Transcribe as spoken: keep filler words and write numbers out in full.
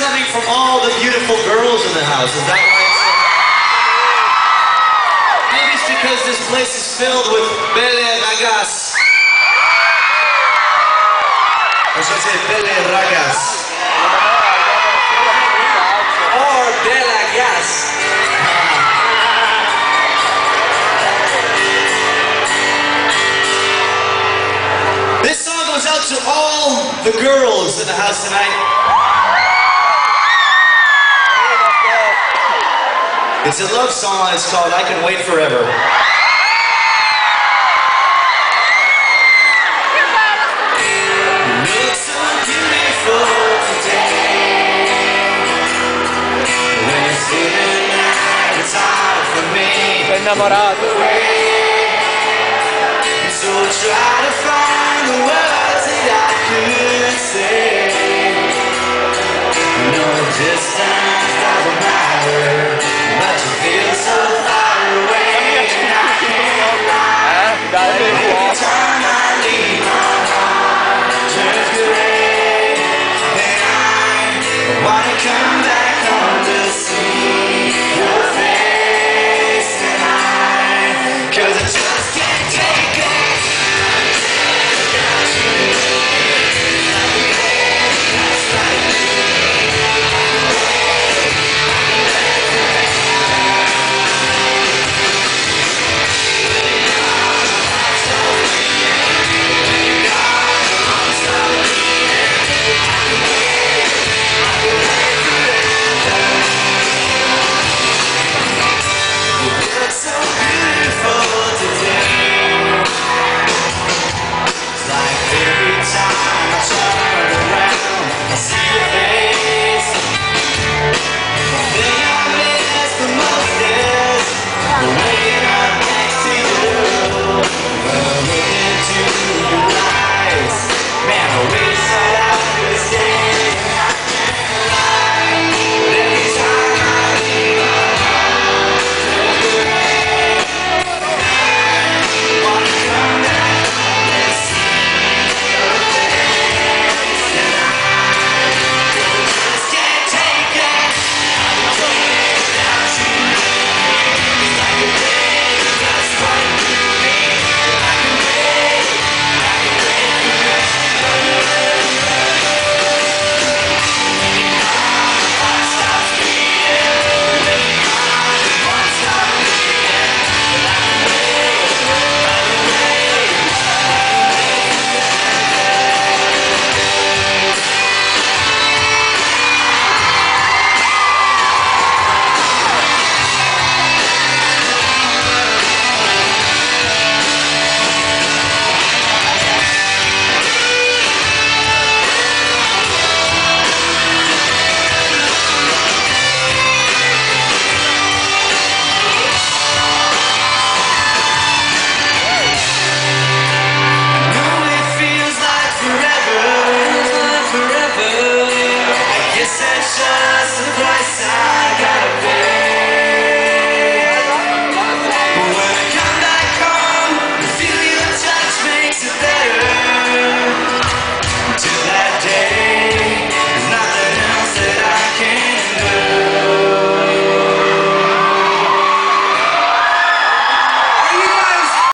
coming from all the beautiful girls in the house. Is that right? Maybe it's because this place is filled with belle ragas. Or should I say belle ragas? Or belle gas. This song goes out to all the girls in the house tonight. It's a love song, it's called I Can Wait Forever. You look so beautiful today. When you see the night, it's hard for me. Sei innamorato. So try to find the words that I could say. No distance doesn't matter, but you feel so far away. And I can't lie. Every time I leave, my heart turns gray. And I wanna come back home to see your face tonight. 'Cause I just can't take it. Just a bright side.